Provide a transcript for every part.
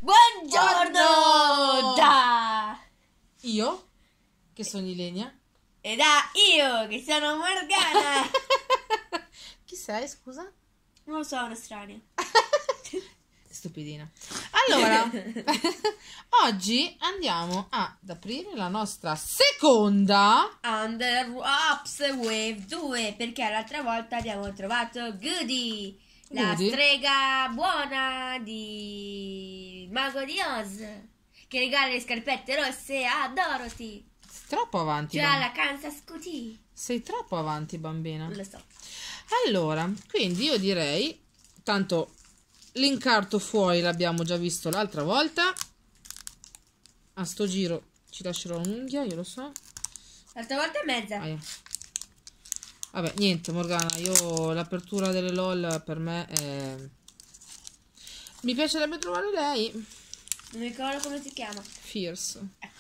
Buongiorno da Io, che sono Ilenia. e da io, che sono Morgana. Chi sei, scusa? Non so, una strana. Stupidina. Allora, oggi andiamo ad aprire la nostra seconda Under Wraps Wave 2, perché l'altra volta abbiamo trovato Goody, la Goody? strega buona di Mago di Oz, che regala le scarpette rosse a Dorothy, Sei troppo avanti, cioè alla Kansas City. sei troppo avanti, bambina. Non lo so. Allora, quindi io direi, tanto l'incarto fuori l'abbiamo già visto l'altra volta. A sto giro ci lascerò un'unghia, io lo so. L'altra volta è mezza. Aia. Vabbè, niente, Morgana, io l'apertura delle LOL per me è... Mi piacerebbe trovare lei. Non mi ricordo come si chiama. Fierce. Ecco.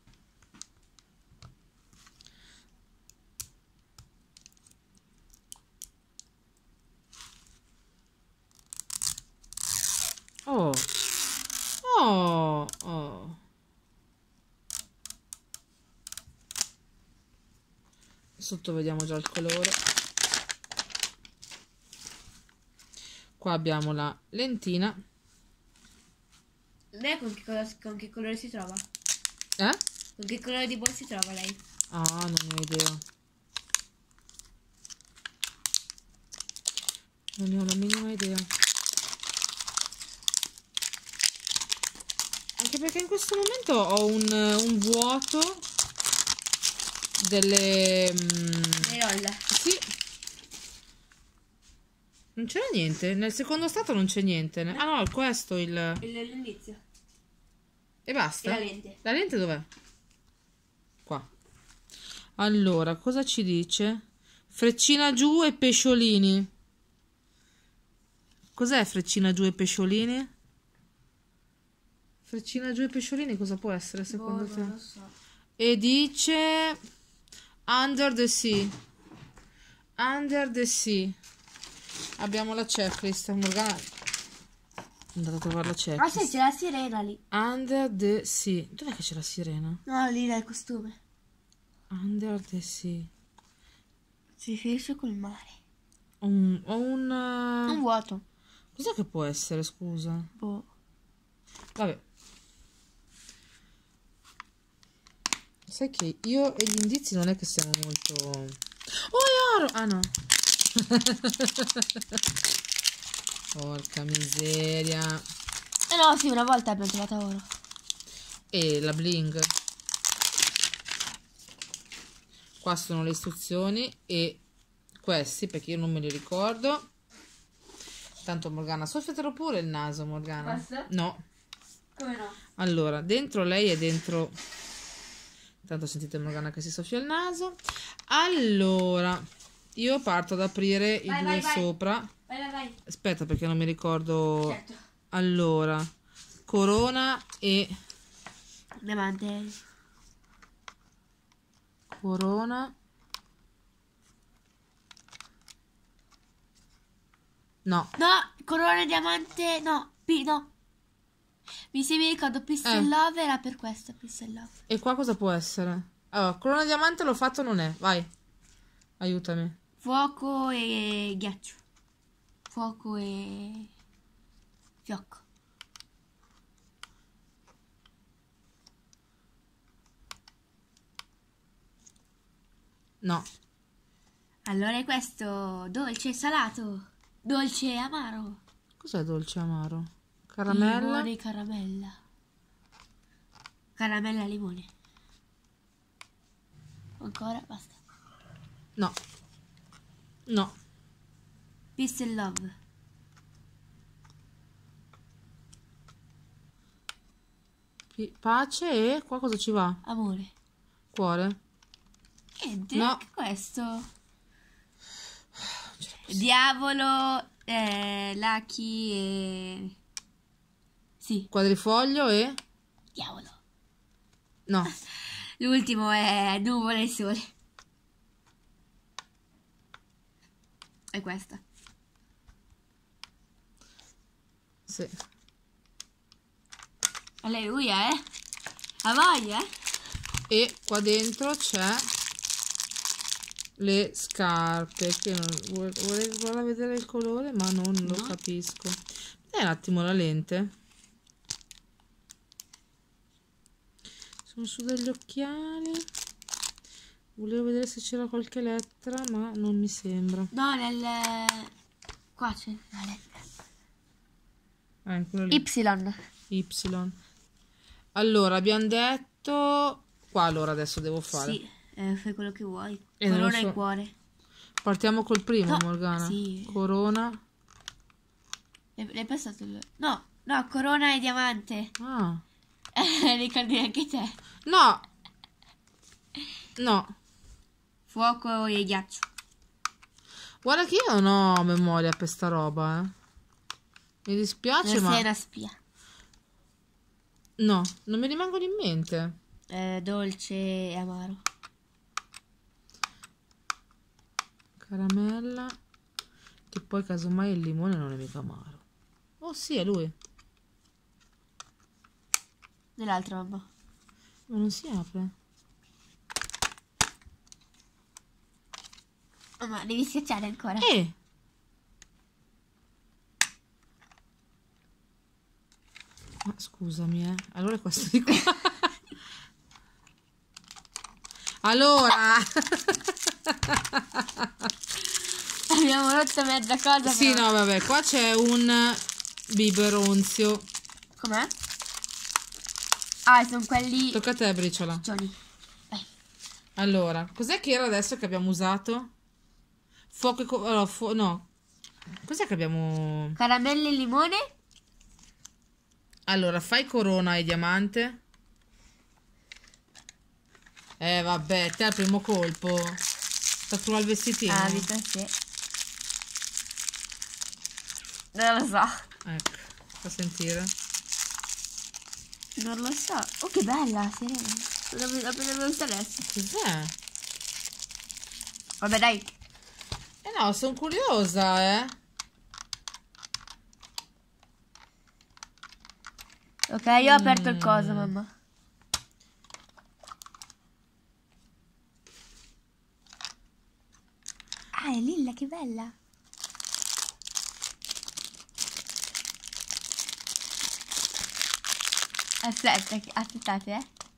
Oh. Oh. Oh. Sotto vediamo già il colore. Qua abbiamo la lentina. Lei con che colore si trova? Eh? Con che colore di borsa si trova lei? Ah, non ne ho idea. Non ne ho la minima idea. Anche perché in questo momento ho un vuoto delle... Le LOL. Sì. Non c'era niente. Nel secondo stato non c'è niente. Ah no, questo il... L'indizio. E basta? E la lente. La lente dov'è? Qua. Allora, cosa ci dice? Freccina giù e pesciolini. Cos'è freccina giù e pesciolini? Freccina giù e pesciolini cosa può essere secondo te? Non lo so. E dice Under the Sea. Under the Sea. Abbiamo la checklist. Morgana è andata a trovare la Ah checklist. sì, c'è la sirena lì. Under the Sea. Dov'è che c'è la sirena? No, lì nel costume. Under the Sea. Si riferisce col mare. Ho un... Un vuoto. Cos'è che può essere, scusa? Boh. Vabbè. Sai che io e gli indizi non è che siamo molto... Oh, è oro! Ah, no. Porca miseria. Eh no, sì, una volta abbiamo trovato oro. E la bling. Qua sono le istruzioni e questi, perché io non me li ricordo. Tanto Morgana, soffiatelo pure il naso, Morgana. Basta? No. Come no? Allora, dentro lei è dentro... Tanto sentite Morgana che si soffia il naso. Allora, io parto ad aprire i due sopra. Vai. Aspetta perché non mi ricordo. Certo. Allora, corona e... Diamante. Corona. No. No, corona diamante. No, no. Se mi ricordo Peace and Love era per questo. Peace and Love. E qua cosa può essere? Allora, corona diamante l'ho fatto, non è. Vai. Aiutami. Fuoco e ghiaccio. Fuoco e fiocco. No. Allora è questo dolce e salato. Dolce e amaro. Cos'è dolce amaro? Caramella? Limone e caramella. Caramella e limone. Ancora, basta. No. No. Peace and love. Pace e... Qua cosa ci va? Amore. Cuore? Niente, No. anche questo. Diavolo, Lucky e... Sì, Quadrifoglio e... diavolo. No. L'ultimo è nuvole e sole. È questa. Sì. Alleluia, a voglia, E qua dentro c'è le scarpe che vorrei guardare a vedere il colore, ma non lo capisco. Un attimo la lente. Sono su degli occhiali. Volevo vedere se c'era qualche lettera, ma non mi sembra. no, qua c'è la lettera. Quello lì. Y. Y. Allora, abbiamo detto... Qua allora adesso devo fare. Sì, fai quello che vuoi. Non lo Corona so. e cuore. Partiamo col primo, No, Morgana. sì. Corona. L'hai passato No, corona e diamante. Ah. Ricordi anche te. No. No. Fuoco e ghiaccio. Guarda che io non ho memoria per sta roba, Mi dispiace, Non ma... sei una spia. No, non mi rimangono in mente. Dolce e amaro. Caramella. Che poi casomai il limone non è mica amaro. Oh sì, è lui. Nell'altra, mamma. Ma non si apre. Mamma, devi schiacciare ancora. Ma scusami, Allora è questo di qua. Allora. Abbiamo rotto mezza cosa. Sì, però. no, vabbè, qua c'è un biberonzio. Com'è? Ah, sono quelli... Tocca a te, briciola. Johnny. Vai. Allora, cos'è che era adesso che abbiamo usato? Fuoco e allora, no. Cos'è che abbiamo... Caramelle e limone. Allora, fai corona e diamante. Vabbè, te al primo colpo. Sta trovare il vestitino. Ah, vita sì. Non lo so. Ecco, fa sentire. Non lo so. Oh, che bella, Serena. L'ho vista adesso. Cos'è? Vabbè, dai. No, sono curiosa, Ok, io ho aperto il coso, mamma. Ah, è lilla, che bella. Aspettate,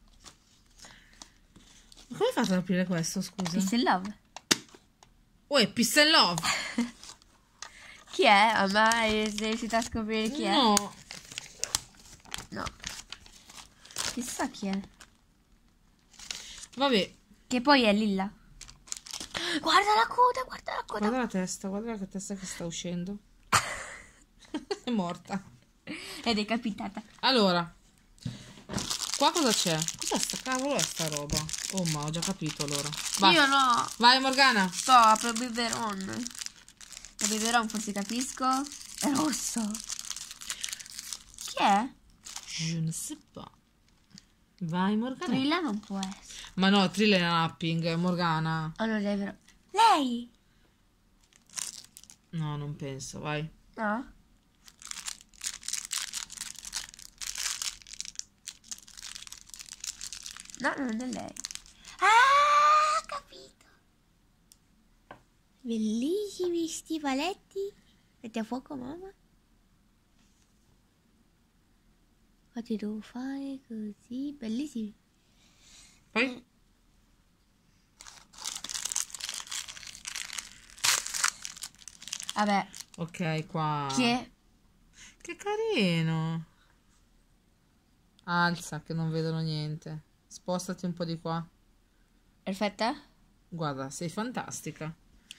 Ma come hai fatto ad aprire questo, scusa? Peace and love. Oh, è Peace and Love. Chi è? Mamma, sei riuscita a scoprire chi è? No. No. Chissà chi è. Vabbè. Che poi è lilla. Guarda la coda, guarda la coda. Guarda la testa che sta uscendo. È morta. È decapitata. Allora, qua cosa c'è? Cos'è sta cavolo è sta roba? Oh, ma ho già capito allora. Vai. Io no. Vai, Morgana. Sto, apro il biberon. Il biberon forse capisco. È rosso. Chi è? Je ne sais pas. Vai, Morgana. Trilla non può essere. Ma no, Thriller Napping, Morgana. Allora lei però. Lei? No, non penso, vai. No? No, non è lei. Ah, capito. Bellissimi stivaletti. Metti a fuoco, mamma. Ma ti devo fare così. Bellissimi. Poi? Vabbè. Ok, qua. Chi è? Che carino. Alza, che non vedono niente. Spostati un po' di qua. Perfetta? Guarda, sei fantastica.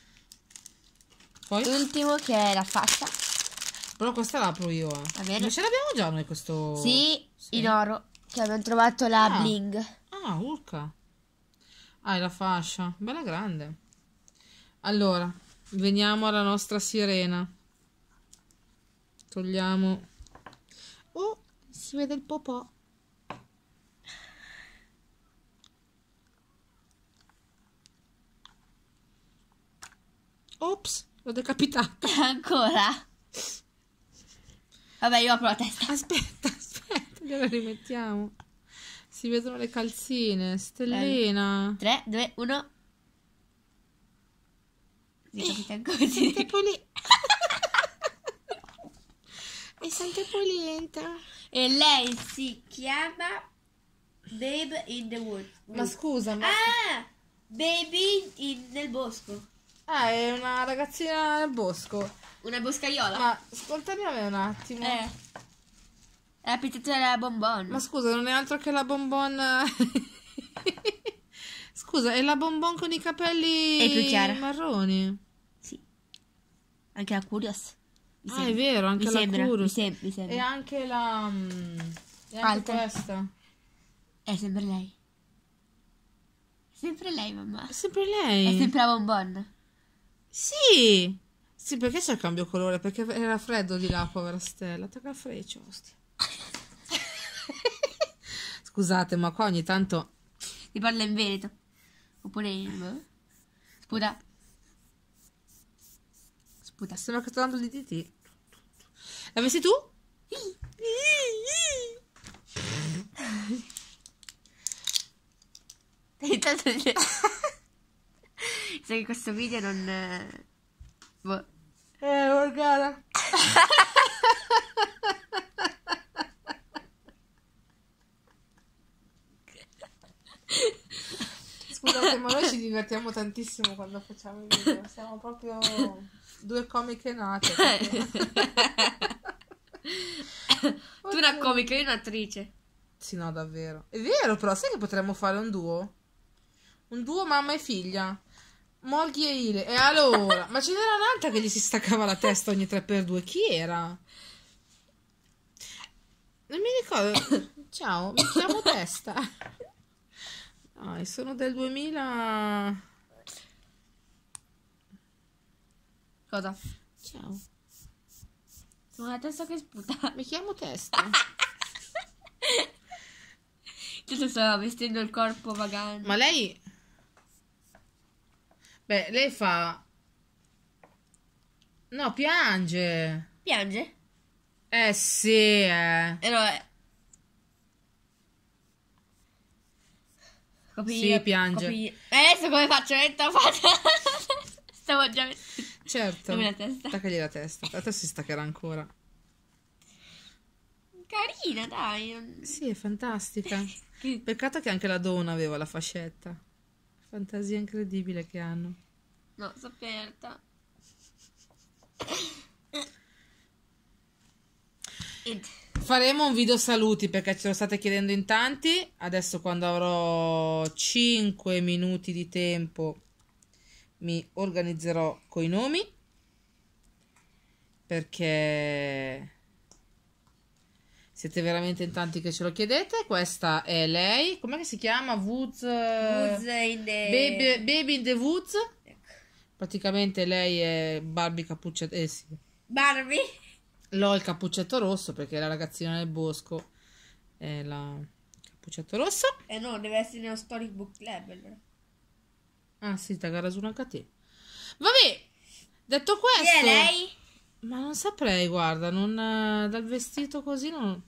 Poi? L'ultimo che è la faccia. Però questa la apro io, Va bene. Ma ce l'abbiamo già noi questo... Sì, in oro. Che abbiamo trovato la Ah. bling. Ah, urca. Ah, è la fascia. Bella grande. Allora, veniamo alla nostra sirena. Togliamo... Oh, si vede il popò. Ops, l'ho decapitata. Ancora? Vabbè, io apro la testa. Aspetta, Gliela rimettiamo. Si vedono le calzine. Stellina. 3, 2, 1. Così. È sempre polenta. E lei si chiama Babe in the Wood. Ma scusa, ma... Ah! Baby nel bosco. Ah, è una ragazzina nel bosco. Una boscaiola. Ma ascoltami a me un attimo. È la pizzetta della bonbon. Ma scusa, non è altro che la bonbon... Scusa, è la bonbon con i capelli È più chiara. marroni. Sì. Anche la Curious. Ah, è vero, anche la Curious. Mi sembra. E anche la... E anche Alta. questa. È sempre lei. Sempre lei, mamma. È sempre lei. È sempre la bonbon. Sì. Sì, perché c'è il cambio colore? Perché era freddo di là, povera Stella. Tocca il freccio, ostia. Scusate, ma qua ogni tanto... Si parla in veneto. Oppure in... Sputa. Sputa. Sembra che sto dando di DT. L'avessi tu? Intanto sai che questo video non... Boh. Morgana. Scusate, ma noi ci divertiamo tantissimo quando facciamo i video. Siamo proprio due comiche nate. Tu una comica, io un'attrice. Sì, no, davvero. È vero, però sai che potremmo fare un duo? Un duo mamma e figlia. Morghi e Ile. E allora? Ma ce n'era un'altra che gli si staccava la testa ogni 3x2. Chi era? Non mi ricordo. Ciao, mi chiamo Testa. Dai, sono del 2000. Cosa? Ciao. Sono la testa che sputa. Mi chiamo Testa. Tu stava vestendo il corpo vagante. Ma lei... Beh, lei fa... No, piange. Piange? Sì, eh. E no, Sì, piange. Adesso come faccio? Stavo già mettendo. Certo. Dammi la testa. Staccagli la testa. La testa si staccherà ancora. Carina, dai. Sì, è fantastica. Che- Peccato che anche la donna aveva la fascetta. Fantasia incredibile che hanno. No, sto aperta. Faremo un video saluti perché ce lo state chiedendo in tanti. Adesso quando avrò 5 minuti di tempo mi organizzerò coi nomi. Perché siete veramente in tanti che ce lo chiedete. Questa è lei. Com'è che si chiama? Woods in the... Baby in the Woods. Praticamente lei è Barbie Cappuccetto. Sì. Barbie. L'ho il cappuccetto rosso perché la ragazzina nel bosco è la cappuccetto rosso. No, deve essere uno storybook club allora. Ah sì, Tagarasu anche a te. Vabbè, detto questo... Chi è lei? Ma non saprei, guarda, non, dal vestito così non...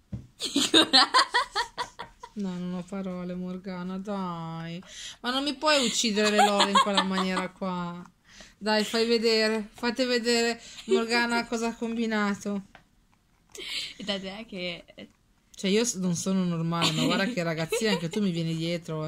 No, non ho parole, Morgana, dai. Ma non mi puoi uccidere le lore in quella maniera qua. Dai, fate vedere Morgana cosa ha combinato. E da te che... Cioè io non sono normale, ma guarda che ragazzina, anche tu mi vieni dietro,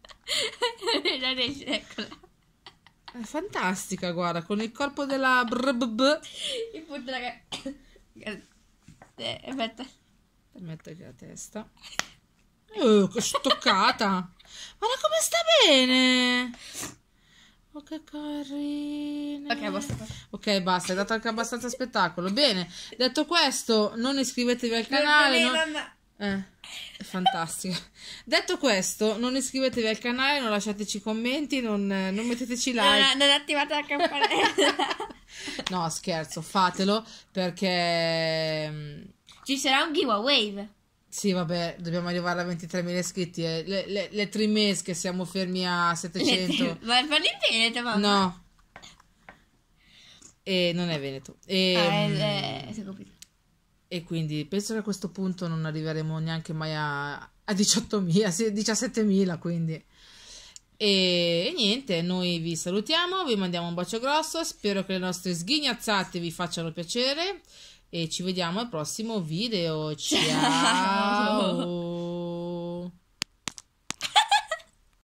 Eccola. È fantastica, guarda, con il corpo della brbb. Il punto è che... Aspetta. Permette che la testa. Che stoccata. Guarda come sta bene. Oh, che carina. Ok, basta. Ok, basta, hai dato anche abbastanza spettacolo. Bene, detto questo, non iscrivetevi al canale. È fantastica. Detto questo, non iscrivetevi al canale, non lasciateci commenti, non metteteci like. Non attivate la campanella. No, scherzo, fatelo perché... Ci sarà un giveaway. Sì, vabbè, dobbiamo arrivare a 23.000 iscritti. Le 3 mesi che siamo fermi a 700. Ma parli in Veneto, mamma? No. E non è Veneto. Si è capito. E quindi penso che a questo punto non arriveremo neanche mai a 18.000, sì, 17.000, quindi. E niente, noi vi salutiamo, vi mandiamo un bacio grosso, spero che le nostre sghignazzate vi facciano piacere e ci vediamo al prossimo video. Ciao!